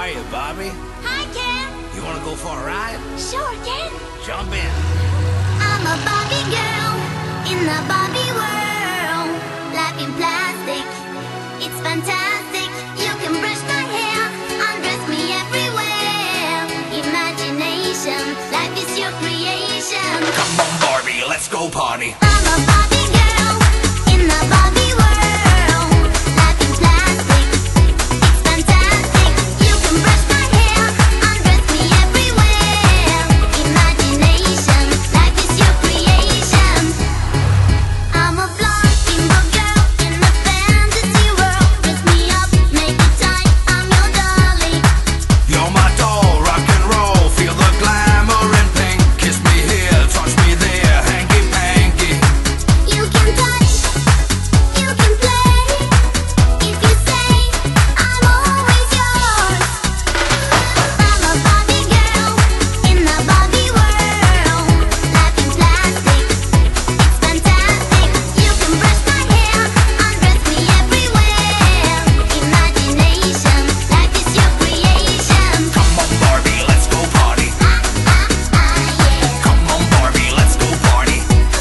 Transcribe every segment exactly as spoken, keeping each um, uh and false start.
are you, Barbie? Hi, Ken. You wanna go for a ride? Sure, Ken. Jump in. I'm a Barbie girl in the Barbie world. Life in plastic, it's fantastic. You can brush my hair, undress me everywhere. Imagination, life is your creation. Come on, Barbie, let's go party. I'm a Barbie girl in the Barbie world. Life in plastic, it's fantastic. You can brush my hair, undress me everywhere. Imagination, life is your creation. I'm a blonde bimbo girl in a fantasy world. Dress me up, make it tight, I'm your dolly. You're my doll, rock and roll. Feel the glamour and pink. Kiss me here, touch me there, hanky panky. You can touch, you can play. If you say, I'm always yours. I'm a Barbie girl in the Barbie world. Life in plastic, it's fantastic. You can brush my hair, undress me everywhere. Imagination, life is your creation. Come on, Barbie, let's go party. Ah, ah, ah, yeah. Come on, Barbie, let's go party.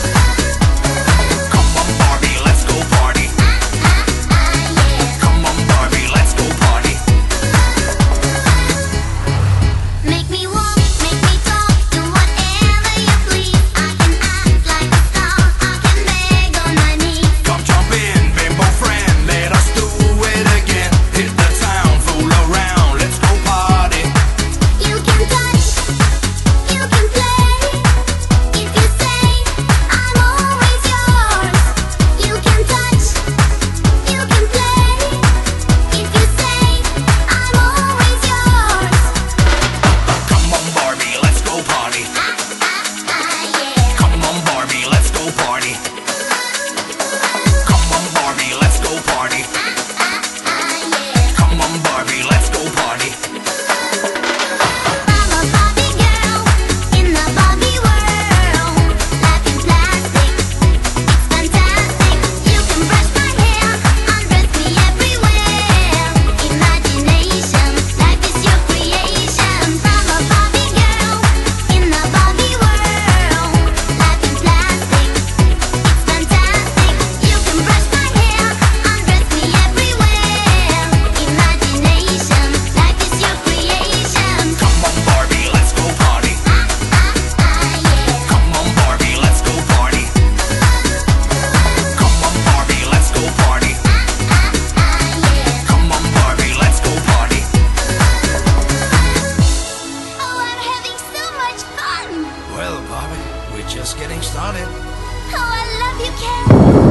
Come on, Barbie, let's go party. Ah, ah, yeah. Come on, Barbie, let's go party. Make me walk, make me talk, do whatever you please. I can act like a star, I can beg on my knees. Come jump in, bimbo friend, let us do it again. Hit the town, fool around, let's go party. You can touch, you can play. If you say, I'm always yours. You can touch, you can play. If you say, I'm always yours. Come on, Barbie, let's go party. Ah, ah, ah, yeah. Come on, Barbie, let's go party. Come on, Barbie, let's go party. Ah, ah, yeah. Come on, Barbie, let's go party. I'm a Barbie girl in the Barbie world. Life in plastic, it's fantastic. You can brush my hair, undress me everywhere. Imagination, life is your creation. I'm a Barbie girl in the Barbie world. Life in plastic, it's fantastic. You can brush my hair, undress me everywhere. Imagination, life is your creation. Come on, Barbie, let's go party. Ah, ah, ah, yeah. Come on, Barbie, let's go party. Come on, Barbie, let's go party. Ah, ah, yeah. Come on, Barbie, let's go party. Oh, I'm having so much fun. Well, Barbie, we're just getting started. Oh, I love you, Ken.